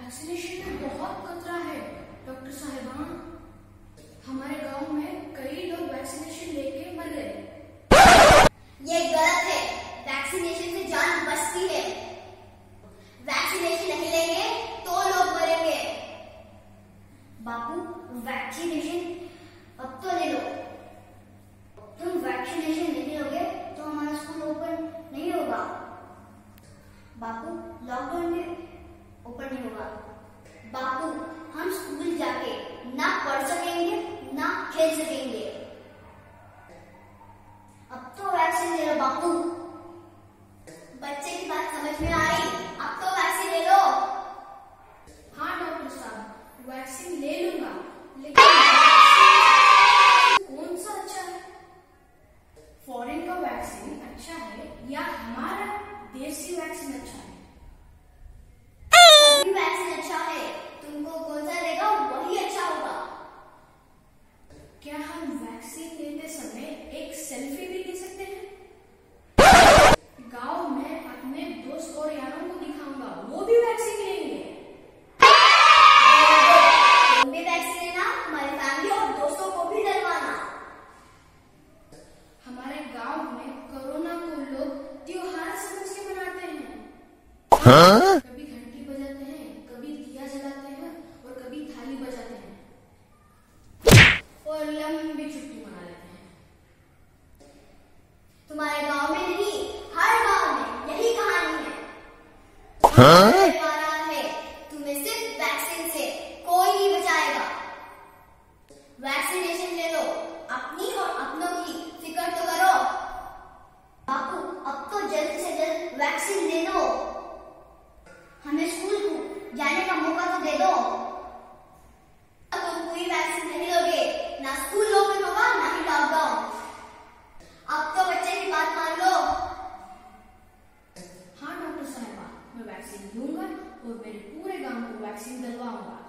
Vaccination में बहुत खतरा है डॉक्टर साहिबा। हमारे गांव में कई लोग वैक्सीनेशन लेके मर गए। ये गलत है। वैक्सीनेशन से जान बचती है। वैक्सीनेशन नहीं लेंगे तो लोग मरेंगे। बापू, वैक्सीनेशन अब तो ले लो। तुम वैक्सीनेशन नहीं लोगे तो हमारा स्कूल ओपन नहीं होगा। बापू, लॉकडाउन में ओपन नहीं होगा। बापू, हम स्कूल जाके ना पढ़ सकेंगे ना खेल सकेंगे। अब तो वैक्सीन ले लो बापू। बच्चे की बात समझ में आई। अब तो वैक्सीन ले लो। हाँ डॉक्टर साहब, वैक्सीन ले लूंगा, लेकिन कौन सा अच्छा है? फॉरेन का वैक्सीन अच्छा है या हमारा देसी वैक्सीन अच्छा है? सभी वैक्सीन अच्छा है। तुमको कौन सा लेगा वही अच्छा होगा। क्या हम वैक्सीन लेते समय एक सेल्फी भी ले सकते हैं? गांव में अपने दोस्त और यारों को दिखाऊंगा, वो भी वैक्सीन लेंगे। तुम भी वैक्सीन लेना, हमारी फैमिली और दोस्तों को भी डलवाना। हमारे गांव में कोरोना को लोग त्योहार समझ के मनाते हैं। कभी घंटी बजाते हैं, कभी दिया जलाते हैं और कभी थाली बजाते हैं और लंबी छुट्टी मना लेते हैं। तुम्हारे गांव में नहीं, हर गांव में यही कहानी है। है तुम्हें सिर्फ वैक्सीन से कोई नहीं बचाएगा। वैक्सीनेशन ले लो। अपनी और अपनों की फिक्र तो करो। बापू, अब तो जल्द से जल्द वैक्सीन ले दो। हमें स्कूल को जाने का मौका तो दे दो। तुम पूरी वैक्सीन नहीं लोगे, ना स्कूल ओपन होगा ना ही लॉकडाउन। अब तो बच्चे की बात मान लो। हाँ डॉक्टर साहिबा, मैं वैक्सीन लूंगा और मेरे पूरे गांव को वैक्सीन दिलवाऊंगा।